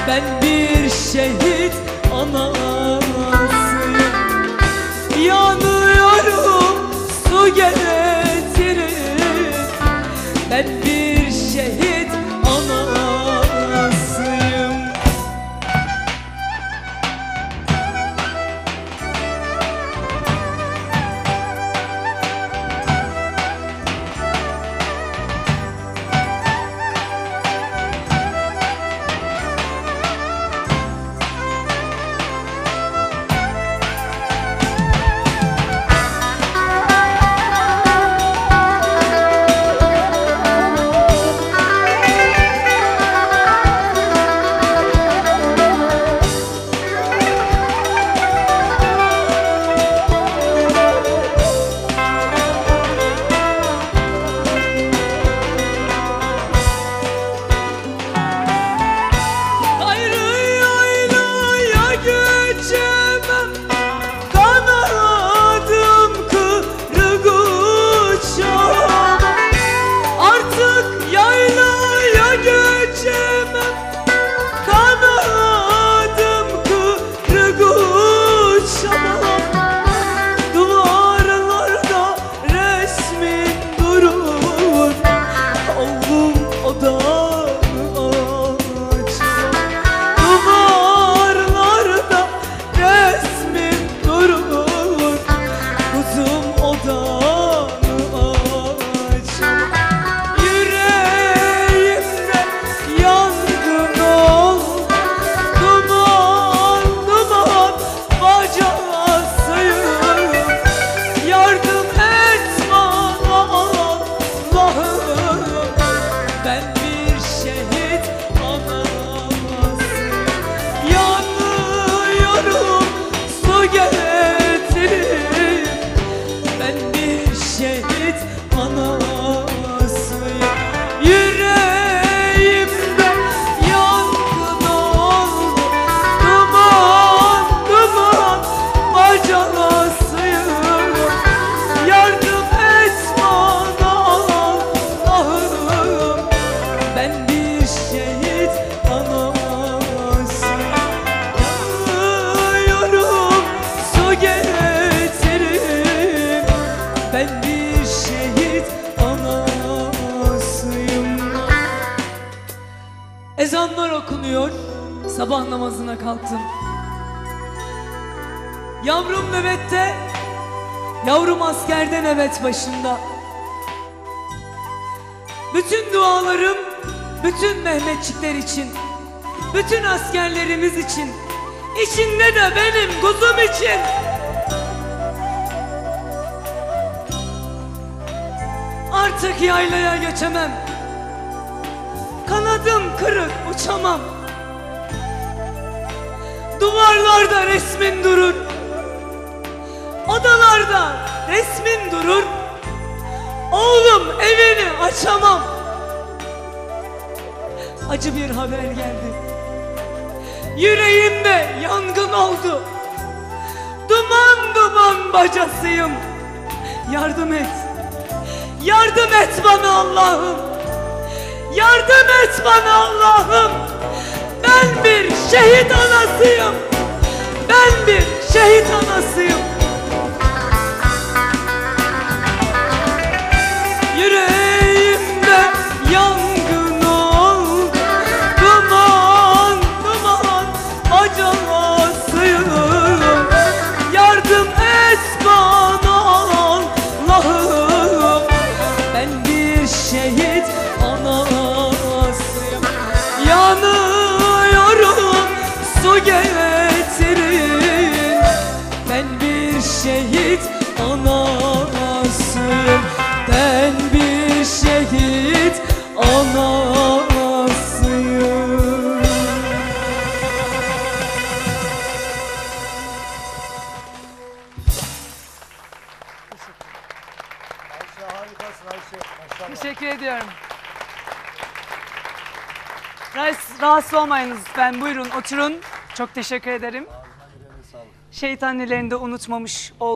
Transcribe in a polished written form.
Ben bir şehit anasıyım. Yanıyorum, su getirin. Ben bir şehit anasıyım. Ezanlar okunuyor, sabah namazına kalktım. Yavrum nöbette, yavrum askerde nöbet başında. Bütün dualarım, bütün Mehmetçikler için, bütün askerlerimiz için, içinde de benim kuzum için. Artık yaylaya geçemem. Kanadım kırık, uçamam. Duvarlarda resmin durur, odalarda resmin durur. Oğlum evini açamam. Acı bir haber geldi. Yüreğimde yangın oldu. Duman duman bacasıyım. Yardım et. Yardım et bana Allah'ım. Yardım et bana Allah'ım. Ben bir şehit anasıyım. Ben bir şehit anasıyım. Yüreğimde yangın oldu. Duman duman bacasıyım. Yardım et bana Allah'ım. Ben bir şehit anasıyım. Yanıyorum, su getirin. Ben bir şehit anasıyım. Ben bir şehit anasıyım. Ayşe harikasın Ayşe. Maşallah. Teşekkür ediyorum. Rahatsız olmayınız lütfen. Buyurun oturun. Çok teşekkür ederim. Şehit annelerini de unutmamış olduk.